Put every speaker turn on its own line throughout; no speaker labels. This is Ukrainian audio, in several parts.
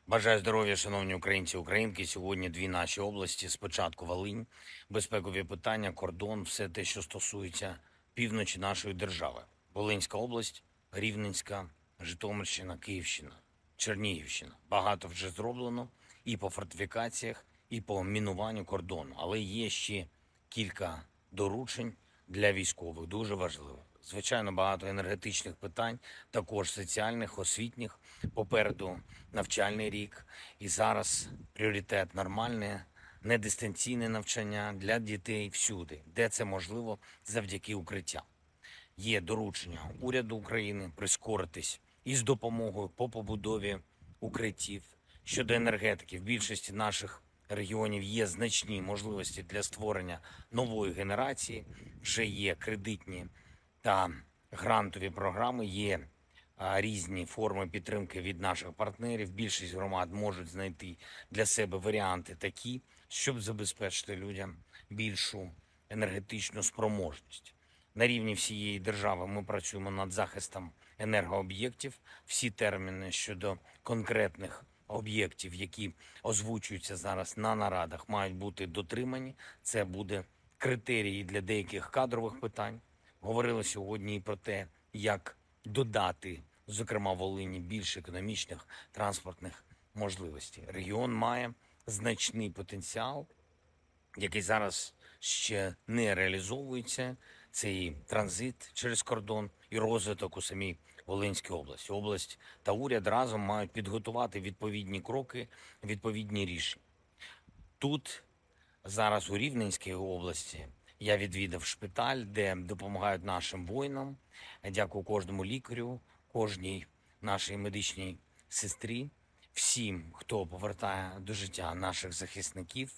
Бажаю здоров'я, шановні українці і українки. Сьогодні дві наші області. Спочатку Волинь, безпекові питання, кордон, все те, що стосується півночі нашої держави. Волинська область, Рівненська, Житомирщина, Київщина, Чернігівщина. Багато вже зроблено і по фортифікаціях, і по мінуванню кордону. Але є ще кілька доручень для військових, дуже важливих. Звичайно, багато енергетичних питань, також соціальних, освітніх. Попереду навчальний рік. І зараз пріоритет нормальне, недистанційне навчання для дітей всюди, де це можливо завдяки укриттям. Є доручення уряду України прискоритись із допомогою по побудові укриттів. Щодо енергетики, в більшості наших регіонів є значні можливості для створення нової генерації, вже є кредитні та грантові програми, є різні форми підтримки від наших партнерів. Більшість громад можуть знайти для себе варіанти такі, щоб забезпечити людям більшу енергетичну спроможність. На рівні всієї держави ми працюємо над захистом енергооб'єктів. Всі терміни щодо конкретних об'єктів, які озвучуються зараз на нарадах, мають бути дотримані. Це буде критерії для деяких кадрових питань. Говорили сьогодні і про те, як додати, зокрема Волині, більше економічних транспортних можливостей. Регіон має значний потенціал, який зараз ще не реалізовується. Це і транзит через кордон, і розвиток у самій Волинській області. Область та уряд разом мають підготувати відповідні кроки, відповідні рішення. Тут зараз у Рівненській області я відвідав шпиталь, де допомагають нашим воїнам. Дякую кожному лікарю, кожній нашій медичній сестрі, всім, хто повертає до життя наших захисників.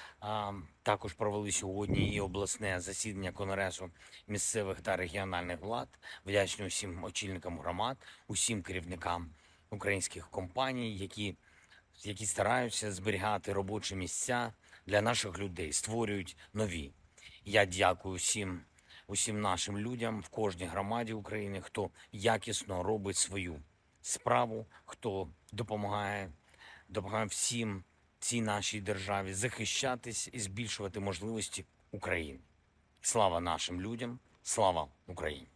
Також провели сьогодні і обласне засідання Конгресу місцевих та регіональних влад. Вдячний усім очільникам громад, усім керівникам українських компаній, які стараються зберігати робочі місця для наших людей, створюють нові. Я дякую усім нашим людям в кожній громаді України, хто якісно робить свою справу, хто допомагає всім цій нашій державі захищатись і збільшувати можливості України. Слава нашим людям, слава Україні!